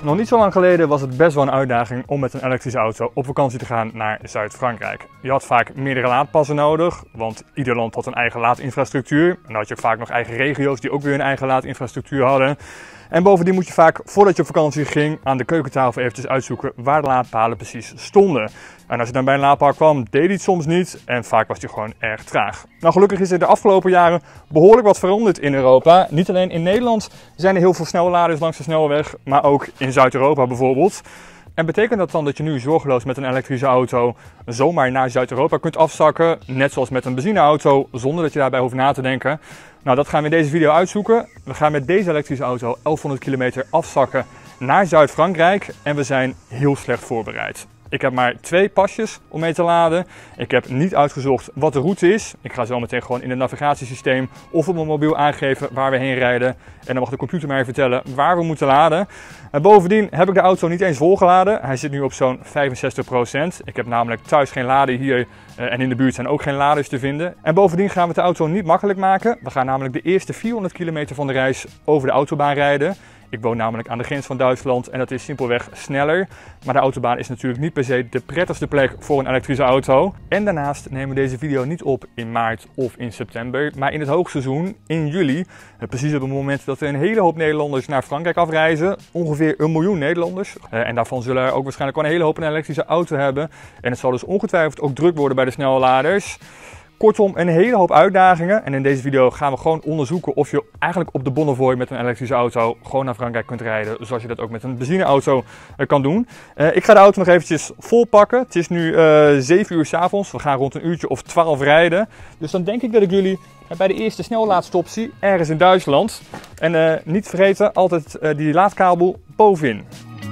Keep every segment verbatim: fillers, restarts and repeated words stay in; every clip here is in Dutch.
Nog niet zo lang geleden was het best wel een uitdaging om met een elektrische auto op vakantie te gaan naar Zuid-Frankrijk. Je had vaak meerdere laadpassen nodig, want ieder land had een eigen laadinfrastructuur. En dan had je ook vaak nog eigen regio's die ook weer een eigen laadinfrastructuur hadden. En bovendien moet je vaak, voordat je op vakantie ging, aan de keukentafel eventjes uitzoeken waar de laadpalen precies stonden. En als je dan bij een laadpaal kwam, deed hij het soms niet en vaak was hij gewoon erg traag. Nou, gelukkig is er de afgelopen jaren behoorlijk wat veranderd in Europa. Niet alleen in Nederland zijn er heel veel snelladers langs de snelweg, maar ook in Zuid-Europa bijvoorbeeld. En betekent dat dan dat je nu zorgeloos met een elektrische auto zomaar naar Zuid-Europa kunt afzakken, net zoals met een benzineauto, zonder dat je daarbij hoeft na te denken? Nou, dat gaan we in deze video uitzoeken. We gaan met deze elektrische auto elfhonderd kilometer afzakken naar Zuid-Frankrijk en we zijn heel slecht voorbereid. Ik heb maar twee pasjes om mee te laden. Ik heb niet uitgezocht wat de route is. Ik ga zo meteen gewoon in het navigatiesysteem of op mijn mobiel aangeven waar we heen rijden. En dan mag de computer mij vertellen waar we moeten laden. En bovendien heb ik de auto niet eens volgeladen. Hij zit nu op zo'n vijfenzestig procent. Ik heb namelijk thuis geen lader hier en in de buurt zijn ook geen laders te vinden. En bovendien gaan we de auto niet makkelijk maken. We gaan namelijk de eerste vierhonderd kilometer van de reis over de autobaan rijden. Ik woon namelijk aan de grens van Duitsland en dat is simpelweg sneller. Maar de autobaan is natuurlijk niet per se de prettigste plek voor een elektrische auto. En daarnaast nemen we deze video niet op in maart of in september, maar in het hoogseizoen in juli. Precies op het moment dat er een hele hoop Nederlanders naar Frankrijk afreizen. Ongeveer een miljoen Nederlanders. En daarvan zullen er ook waarschijnlijk wel een hele hoop een elektrische auto hebben. En het zal dus ongetwijfeld ook druk worden bij de snelladers. Kortom, een hele hoop uitdagingen en in deze video gaan we gewoon onderzoeken of je eigenlijk op de Bonnefoy met een elektrische auto gewoon naar Frankrijk kunt rijden, zoals je dat ook met een benzineauto kan doen. Uh, ik ga de auto nog eventjes vol pakken. Het is nu uh, zeven uur 's avonds. We gaan rond een uurtje of twaalf rijden. Dus dan denk ik dat ik jullie bij de eerste snellaadstop zie, ergens in Duitsland. En uh, niet vergeten, altijd uh, die laadkabel bovenin.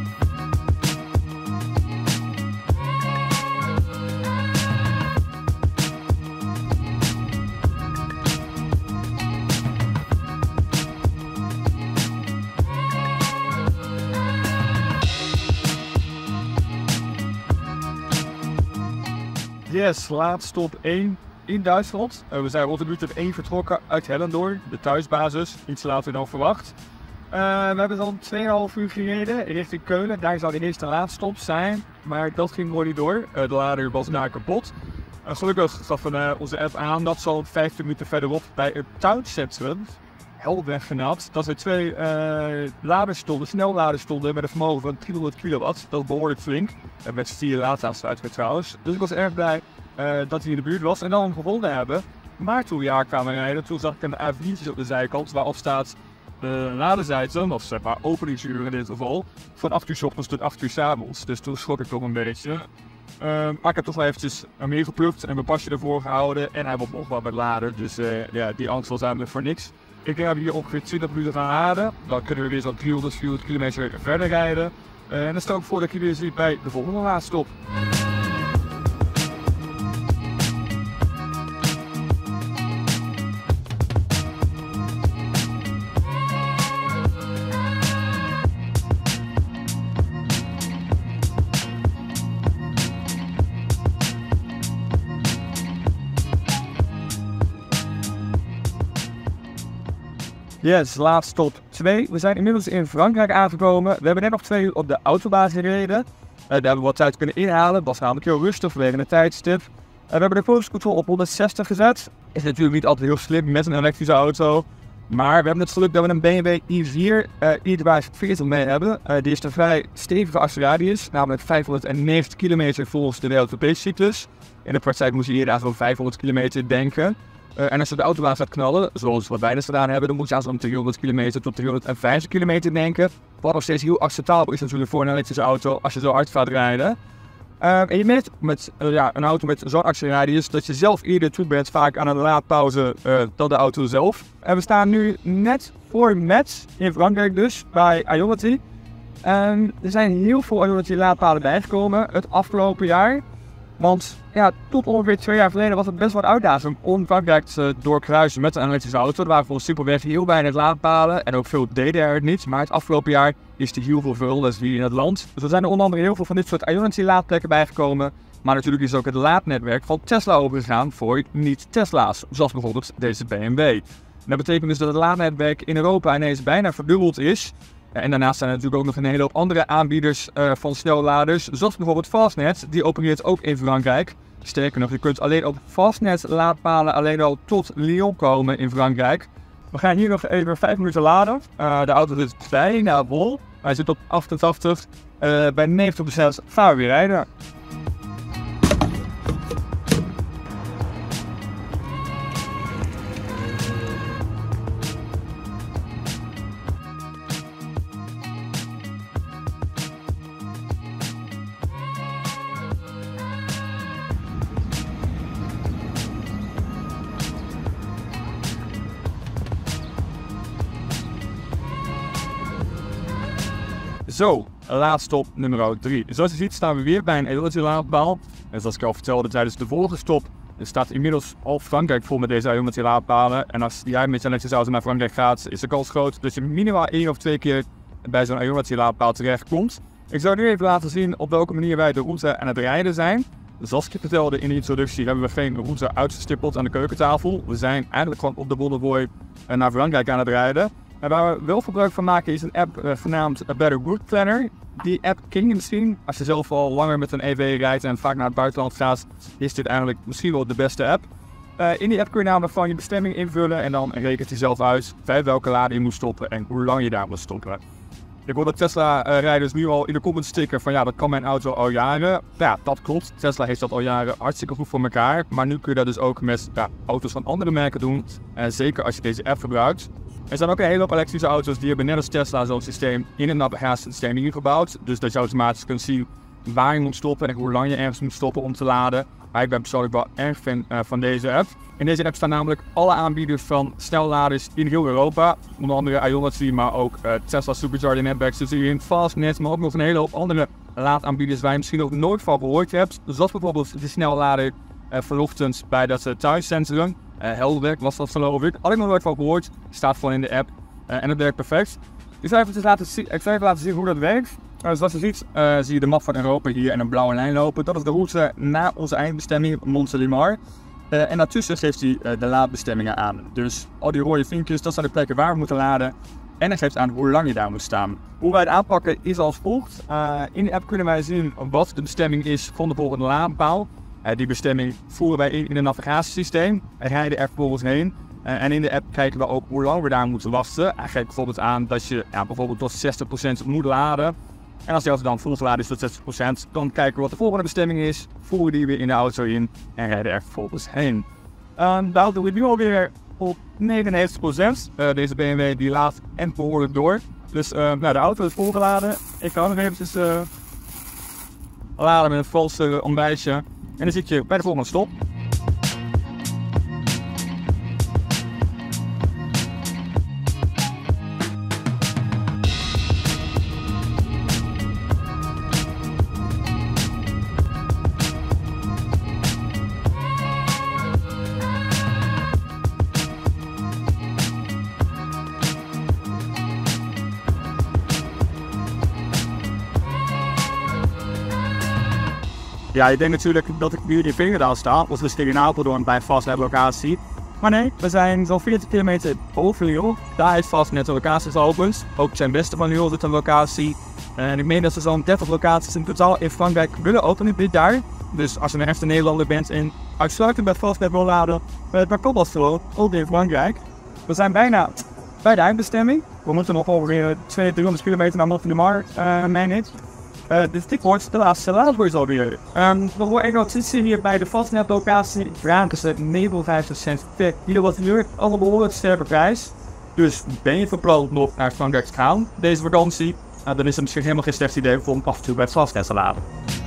Yes, laadstop één in Duitsland. Uh, we zijn rond de minuut of één vertrokken uit Hellendoorn, de thuisbasis, iets later dan verwacht. Uh, we hebben dan tweeënhalf uur gereden richting Keulen. Daar zou de eerste laadstop zijn, maar dat ging gewoon niet door. Uh, de lader was daar kapot. Uh, gelukkig gaf uh, onze app aan dat zo'n vijftien minuten verderop bij het tuincentrum, Helweg genaamd, dat er twee uh, laders stonden, snelladers stonden met een vermogen van driehonderd kilowatt. Dat is behoorlijk flink. En met vier laadaansluitingen trouwens. Dus ik was erg blij uh, dat hij in de buurt was en dan hem gevonden hebben. Maar toen we hier kwamen rijden, toen zag ik een A viertjes op de zijkant waarop staat de laderzijde, of zeg maar openingsuren in dit geval, van acht uur 's ochtends tot acht uur 's avonds. Dus toen schrok ik toch een beetje. Uh, maar ik heb toch wel eventjes meer geplukt en mijn pasje ervoor gehouden en hij wordt nog wel met laden. Dus uh, ja, die angst was eigenlijk voor niks. Ik heb hier ongeveer twintig minuten gaan laden. Dan kunnen we weer zo'n driehonderd, vierhonderd kilometer verder rijden. Uh, en dan stel ik voor dat ik je weer zie bij de volgende laadstop. Yes, laadstop twee. We zijn inmiddels in Frankrijk aangekomen. We hebben net nog twee uur op de autobaan gereden. Uh, daar hebben we wat tijd kunnen inhalen. Het was namelijk heel rustig vanwege een tijdstip. Uh, we hebben de cruise control op honderdzestig gezet. Is natuurlijk niet altijd heel slim met een elektrische auto. Maar we hebben het geluk dat we een B M W i vier uh, i driehonderdveertig mee hebben. Uh, die is een vrij stevige actieradius, namelijk vijfhonderdnegentig kilometer volgens de W L T P-cyclus. In de praktijk moet je hier aan zo'n vijfhonderd kilometer denken. Uh, en als je op de autobaan gaat knallen, zoals wat wij dus gedaan hebben, dan moet je aan zo'n driehonderd kilometer tot driehonderdvijftig kilometer denken. Wat nog steeds heel acceptabel is natuurlijk voor een elektrische auto als je zo hard gaat rijden. Uh, en je merkt met uh, ja, een auto met zo'n actieradius dat je zelf eerder toe bent vaak aan een laadpauze uh, dan de auto zelf. En we staan nu net voor Metz, in Frankrijk dus, bij Ionity. Um, er zijn heel veel Ionity laadpalen bijgekomen het afgelopen jaar. Want ja, tot ongeveer twee jaar geleden was het best wel een uitdaging om Frankrijk te doorkruisen met een elektrische auto. Er waren voor simpelweg heel weinig laadpalen en ook veel deden er niet. Maar het afgelopen jaar is er heel veel veranderd hier in het land. Dus er zijn er onder andere heel veel van dit soort Ionity laadplekken bijgekomen. Maar natuurlijk is ook het laadnetwerk van Tesla overgegaan voor niet-Tesla's, zoals bijvoorbeeld deze B M W. En dat betekent dus dat het laadnetwerk in Europa ineens bijna verdubbeld is. En daarnaast zijn er natuurlijk ook nog een hele hoop andere aanbieders uh, van snelladers, zoals bijvoorbeeld Fastnet, die opereert ook in Frankrijk. Sterker nog, je kunt alleen op Fastnet laadpalen alleen al tot Lyon komen in Frankrijk. We gaan hier nog even vijf minuten laden. Uh, de auto zit bijna vol. Hij zit op achtentachtig. Uh, bij negentig procent gaan we weer rijden. Zo, laadstop nummer drie. Zoals je ziet staan we weer bij een ionity-laadpaal. En zoals ik al vertelde tijdens de vorige stop, er staat inmiddels al Frankrijk vol met deze ionity-laadpalen. En als jij met je elektrische auto naar Frankrijk gaat, is de kans groot dat je minimaal één of twee keer bij zo'n ionity-laadpaal terechtkomt. Ik zal nu even laten zien op welke manier wij de route aan het rijden zijn. Zoals ik je vertelde in de introductie hebben we geen route uitgestippeld aan de keukentafel. We zijn eigenlijk gewoon op de Bonnevoie naar Frankrijk aan het rijden. En waar we wel gebruik van maken is een app uh, genaamd A Better Route Planner. Die app ken je misschien. Als je zelf al langer met een E V rijdt en vaak naar het buitenland gaat, is dit eigenlijk misschien wel de beste app. Uh, in die app kun je namelijk van je bestemming invullen en dan rekent hij zelf uit bij welke laden je moet stoppen en hoe lang je daar moet stoppen. Ik hoor dat Tesla-rijders nu al in de comments stikken van ja, dat kan mijn auto al jaren. Ja, dat klopt. Tesla heeft dat al jaren hartstikke goed voor elkaar. Maar nu kun je dat dus ook met ja, auto's van andere merken doen. En zeker als je deze app gebruikt. Er zijn ook een hele hoop elektrische auto's die hebben net als Tesla zo'n systeem in het navigatiesysteem ingebouwd. Dus dat je automatisch kunt zien waar je moet stoppen en hoe lang je ergens moet stoppen om te laden. Maar ik ben persoonlijk wel erg fan uh, van deze app. In deze app staan namelijk alle aanbieders van snelladers in heel Europa. Onder andere Ionity, maar ook uh, Tesla Supercharger Networks, dus hierin Fastnet, maar ook nog een hele hoop andere laadaanbieders waar je misschien nog nooit van gehoord hebt. Zoals bijvoorbeeld de snellader uh, vanochtend bij dat uh, thuiscentrum. Uh, Helderwerk was dat geloof ik. Had ik nog nooit van gehoord. Staat gewoon in de app. Uh, en het werkt perfect. Ik zal even laten zien, ik zal even laten zien hoe dat werkt. Uh, zoals je ziet uh, zie je de map van Europa hier en een blauwe lijn lopen. Dat is de route naar onze eindbestemming, Montélimar. Uh, en daartussen geeft hij uh, de laadbestemmingen aan. Dus al die rode vinkjes, dat zijn de plekken waar we moeten laden. En hij geeft aan hoe lang je daar moet staan. Hoe wij het aanpakken is als volgt. Uh, in de app kunnen wij zien wat de bestemming is van de volgende laadpaal. Uh, die bestemming voeren wij in in het navigatiesysteem. We rijden er vervolgens heen. Uh, en in de app kijken we ook hoe lang we daar moeten wachten. Hij geeft bijvoorbeeld aan dat je ja, bijvoorbeeld tot zestig procent moet laden. En als die auto dan volgeladen is tot zestig procent, dan kijken we wat de volgende bestemming is. Voeren die weer in de auto in en rijden er vervolgens heen. Uh, de auto is nu alweer op negenennegentig procent. Uh, deze B M W die laat en behoorlijk door. Dus uh, nou, de auto is volgeladen. Ik ga nog eventjes uh, laden met een vals uh, ontbijtje. En dan zit je bij de volgende stop. Ja, je denkt natuurlijk dat ik nu in Veenendaal sta, of we zitten in Apeldoorn bij een Fastnet locatie. Maar nee, we zijn zo'n veertig kilometer boven Lyon. Daar is Fastnet de locatie geopend. Ook zijn beste van Lyon zit een locatie. En ik meen dat ze zo'n dertig locaties in totaal in Frankrijk willen openen dit jaar. Dus als je een echte Nederlander bent en uitsluitend bij Fastnet wil laden, dan komt dat gewoon ook in Frankrijk. We zijn bijna bij de eindbestemming. We moeten nog ongeveer tweehonderd, driehonderd kilometer naar Montélimar, uh, meen ik. Uh, dus dit wordt de laatste laadbeurt alweer. Um, we horen een notitie hier bij de Fastnet locatie. Vragen ze negenenvijftig cent per kilowattuur. Al een behoorlijk sterke prijs. Dus ben je van plan nog naar Frankrijk te gaan deze vakantie? Uh, dan is het misschien helemaal geen slecht idee om af en toe bij het Fastnet te laden.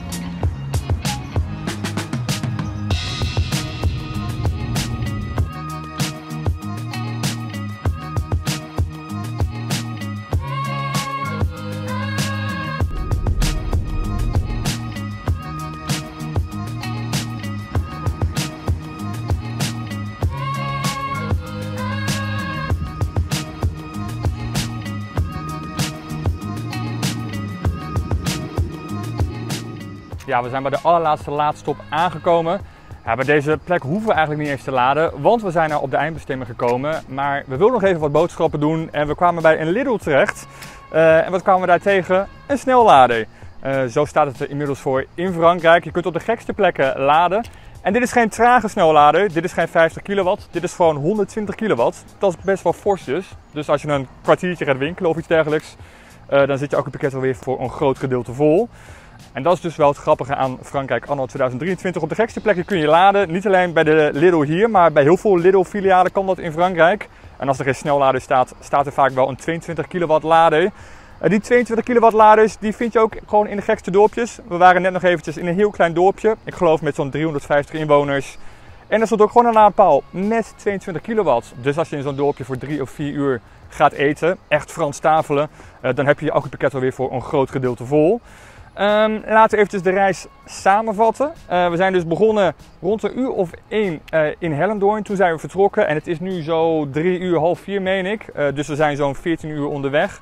Ja, we zijn bij de allerlaatste laadstop aangekomen. Ja, bij deze plek hoeven we eigenlijk niet eens te laden, want we zijn er op de eindbestemming gekomen. Maar we wilden nog even wat boodschappen doen en we kwamen bij een Lidl terecht. Uh, en wat kwamen we daar tegen? Een snellader. Uh, zo staat het er inmiddels voor in Frankrijk. Je kunt op de gekste plekken laden. En dit is geen trage snellader, dit is geen vijftig kilowatt, dit is gewoon honderdtwintig kilowatt. Dat is best wel fors dus. Dus als je een kwartiertje gaat winkelen of iets dergelijks, uh, dan zit je accupakket alweer voor een groot gedeelte vol. En dat is dus wel het grappige aan Frankrijk anno tweeduizend drieëntwintig. Op de gekste plekken kun je laden, niet alleen bij de Lidl hier, maar bij heel veel Lidl filialen kan dat in Frankrijk. En als er geen snellader staat, staat er vaak wel een tweeëntwintig kilowatt lader. Die tweeëntwintig kilowatt laders die vind je ook gewoon in de gekste dorpjes. We waren net nog eventjes in een heel klein dorpje. Ik geloof met zo'n driehonderdvijftig inwoners. En er stond ook gewoon een laadpaal met tweeëntwintig kilowatt. Dus als je in zo'n dorpje voor drie of vier uur gaat eten, echt Frans tafelen, dan heb je je accupakket alweer voor een groot gedeelte vol. Um, laten we eventjes de reis samenvatten. Uh, we zijn dus begonnen rond een uur of één uh, in Hellendoorn. Toen zijn we vertrokken en het is nu zo drie uur, half vier meen ik. Uh, dus we zijn zo'n veertien uur onderweg.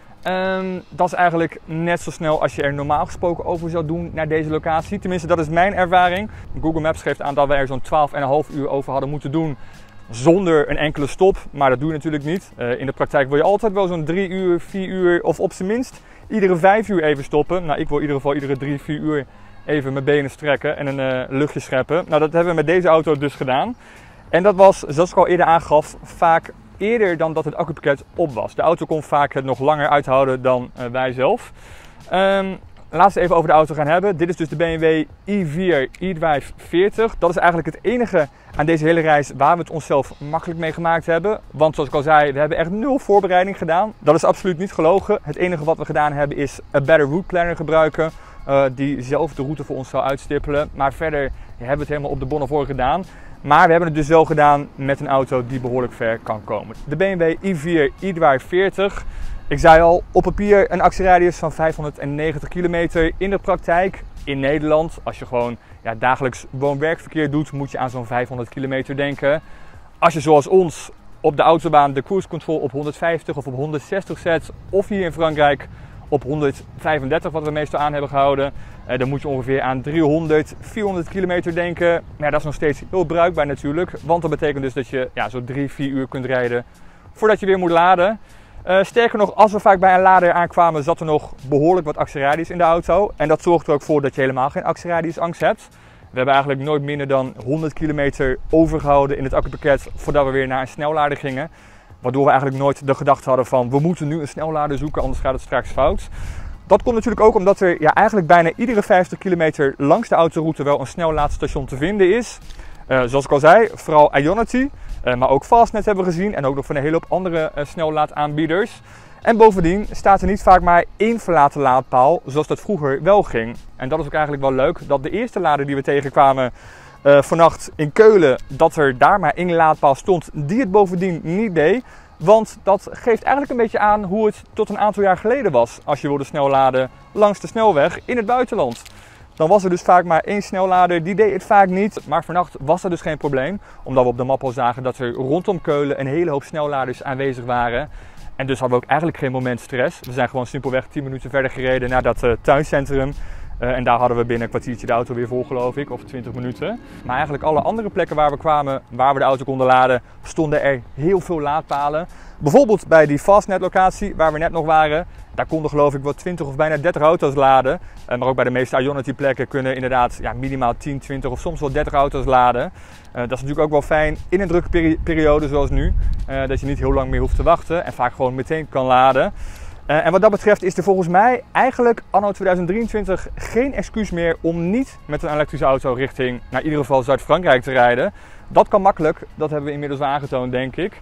Um, dat is eigenlijk net zo snel als je er normaal gesproken over zou doen naar deze locatie. Tenminste, dat is mijn ervaring. Google Maps geeft aan dat we er zo'n twaalf en een half uur over hadden moeten doen zonder een enkele stop. Maar dat doe je natuurlijk niet. Uh, in de praktijk wil je altijd wel zo'n drie uur, vier uur of op zijn minst iedere vijf uur even stoppen. Nou, ik wil in ieder geval iedere drie, vier uur even mijn benen strekken en een uh, luchtje scheppen. Nou, dat hebben we met deze auto dus gedaan. En dat was, zoals ik al eerder aangaf, vaak eerder dan dat het accupakket op was. De auto kon vaak het nog langer uithouden dan uh, wij zelf. Um, laten we even over de auto gaan hebben. Dit is dus de B M W i vier iDrive veertig. Dat is eigenlijk het enige aan deze hele reis waar we het onszelf makkelijk mee gemaakt hebben. Want zoals ik al zei, we hebben echt nul voorbereiding gedaan. Dat is absoluut niet gelogen. Het enige wat we gedaan hebben is een Better Route Planner gebruiken. Uh, die zelf de route voor ons zou uitstippelen. Maar verder ja, hebben we het helemaal op de Bonnefoy gedaan. Maar we hebben het dus wel gedaan met een auto die behoorlijk ver kan komen. De B M W i vier iDrive veertig. Ik zei al, op papier een actieradius van vijfhonderdnegentig kilometer. In de praktijk, in Nederland, als je gewoon ja, dagelijks woon-werkverkeer doet, moet je aan zo'n vijfhonderd kilometer denken. Als je zoals ons op de autobaan de cruise control op honderdvijftig of op honderdzestig zet, of hier in Frankrijk op honderdvijfendertig, wat we meestal aan hebben gehouden, eh, dan moet je ongeveer aan driehonderd, vierhonderd kilometer denken. Maar ja, dat is nog steeds heel bruikbaar natuurlijk, want dat betekent dus dat je ja, zo drie, vier uur kunt rijden voordat je weer moet laden. Uh, sterker nog, als we vaak bij een lader aankwamen, zat er nog behoorlijk wat actieradius in de auto. En dat zorgt er ook voor dat je helemaal geen actieradiusangst hebt. We hebben eigenlijk nooit minder dan honderd kilometer overgehouden in het accupakket voordat we weer naar een snellader gingen. Waardoor we eigenlijk nooit de gedachte hadden van we moeten nu een snellader zoeken, anders gaat het straks fout. Dat komt natuurlijk ook omdat er ja, eigenlijk bijna iedere vijftig kilometer langs de autoroute wel een snellaadstation te vinden is. Uh, zoals ik al zei, vooral Ionity, uh, maar ook Fastnet hebben we gezien en ook nog van een hele hoop andere uh, snellaadaanbieders. En bovendien staat er niet vaak maar één verlaten laadpaal zoals dat vroeger wel ging. En dat is ook eigenlijk wel leuk, dat de eerste lader die we tegenkwamen uh, vannacht in Keulen, dat er daar maar één laadpaal stond die het bovendien niet deed. Want dat geeft eigenlijk een beetje aan hoe het tot een aantal jaar geleden was als je wilde snel laden langs de snelweg in het buitenland. Dan was er dus vaak maar één snellader, die deed het vaak niet. Maar vannacht was dat dus geen probleem, omdat we op de map al zagen dat er rondom Keulen een hele hoop snelladers aanwezig waren. En dus hadden we ook eigenlijk geen moment stress. We zijn gewoon simpelweg tien minuten verder gereden naar dat uh, tuincentrum. Uh, en daar hadden we binnen een kwartiertje de auto weer vol, geloof ik, of twintig minuten. Maar eigenlijk alle andere plekken waar we kwamen, waar we de auto konden laden, stonden er heel veel laadpalen. Bijvoorbeeld bij die Fastnet locatie waar we net nog waren. Daar konden geloof ik wel twintig of bijna dertig auto's laden. Uh, maar ook bij de meeste Ionity plekken kunnen inderdaad ja, minimaal tien, twintig of soms wel dertig auto's laden. Uh, dat is natuurlijk ook wel fijn in een drukke peri periode zoals nu. Uh, dat je niet heel lang meer hoeft te wachten en vaak gewoon meteen kan laden. Uh, en wat dat betreft is er volgens mij eigenlijk anno tweeduizend drieëntwintig geen excuus meer om niet met een elektrische auto richting, naar in ieder geval Zuid-Frankrijk te rijden. Dat kan makkelijk, dat hebben we inmiddels aangetoond denk ik.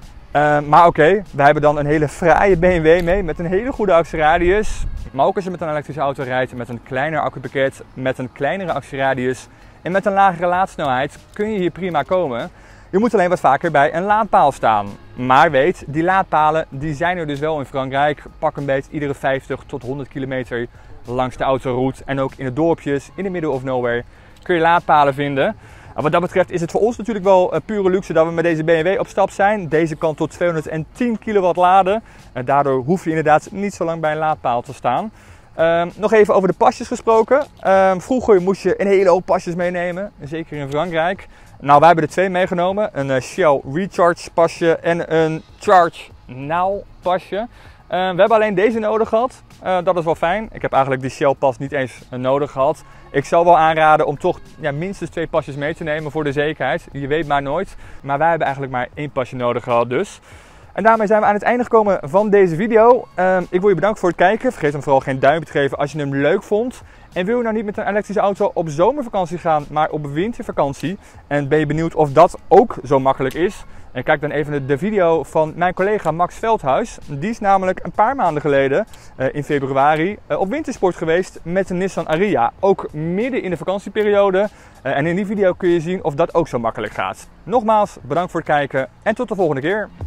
Uh, maar oké, okay, we hebben dan een hele fraaie B M W mee met een hele goede actieradius. Maar ook als je met een elektrische auto rijdt met een kleiner accupakket, met een kleinere actieradius en met een lagere laadsnelheid kun je hier prima komen. Je moet alleen wat vaker bij een laadpaal staan. Maar weet, die laadpalen die zijn er dus wel in Frankrijk. Pak een beetje iedere vijftig tot honderd kilometer langs de autoroute. En ook in de dorpjes, in de middle of nowhere, kun je laadpalen vinden. En wat dat betreft is het voor ons natuurlijk wel uh, pure luxe dat we met deze B M W op stap zijn. Deze kan tot tweehonderdtien kilowatt laden. En daardoor hoef je inderdaad niet zo lang bij een laadpaal te staan. Uh, nog even over de pasjes gesproken. Uh, vroeger moest je een hele hoop pasjes meenemen, zeker in Frankrijk. Nou, wij hebben er twee meegenomen. Een uh, Shell Recharge pasje en een Charge Now pasje. we hebben alleen deze nodig gehad. Uh, dat is wel fijn. Ik heb eigenlijk die Shell pas niet eens uh, nodig gehad. Ik zou wel aanraden om toch ja, minstens twee pasjes mee te nemen voor de zekerheid. Je weet maar nooit. Maar wij hebben eigenlijk maar één pasje nodig gehad dus. En daarmee zijn we aan het einde gekomen van deze video. Uh, ik wil je bedanken voor het kijken. Vergeet hem vooral geen duimpje te geven als je hem leuk vond. En wil je nou niet met een elektrische auto op zomervakantie gaan, maar op wintervakantie? En ben je benieuwd of dat ook zo makkelijk is? En kijk dan even de video van mijn collega Max Veldhuis. Die is namelijk een paar maanden geleden, uh, in februari, uh, op wintersport geweest met een Nissan Ariya. Ook midden in de vakantieperiode. Uh, en in die video kun je zien of dat ook zo makkelijk gaat. Nogmaals, bedankt voor het kijken en tot de volgende keer.